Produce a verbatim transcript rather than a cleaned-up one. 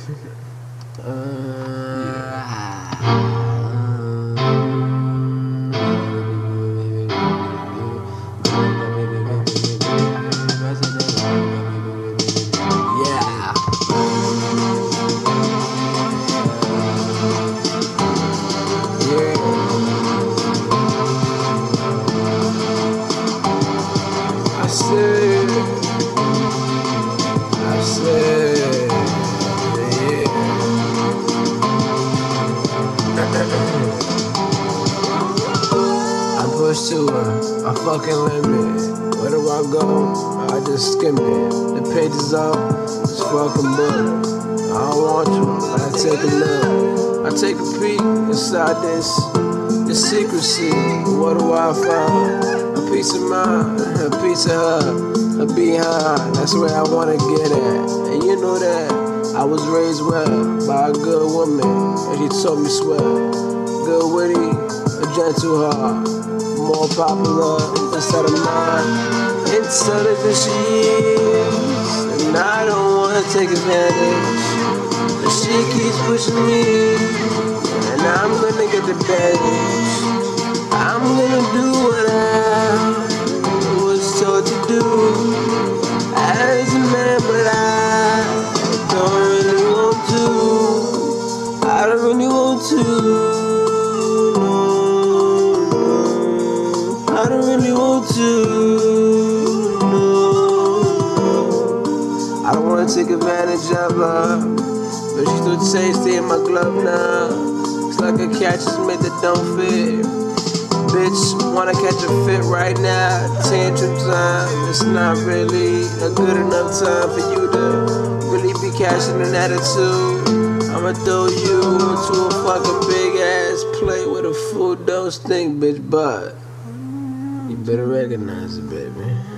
uh, yeah. I said, I said, yeah. I'm pushed to a, a fucking limit. Where do I go? I just skim it. The pages up, it's fucking book. I don't want you, but I take a look. I take a peek inside this, this secrecy. What do I find? A piece of mind, a piece of her, a behind. That's where I wanna get at. And you know that I was raised well by a good woman, and she taught me swell. Good witty, a gentle heart, more popular instead of mine. Intelligent she is, and I don't wanna take advantage. But she keeps pushing me, and I'm gonna get the advantage. I'm gonna do what I was told to do as a man, but I don't really want to. I don't really want to. No, I don't really want to. No, I don't wanna take advantage of her, but she still say stay in my glove now. It's like a catch is made that don't fit. Bitch, wanna catch a fit right now. Tantrum time, it's not really a good enough time for you to really be catching an attitude. I'ma throw you into a fucking big ass plate with a full dose thing, bitch, but you better recognize it, baby.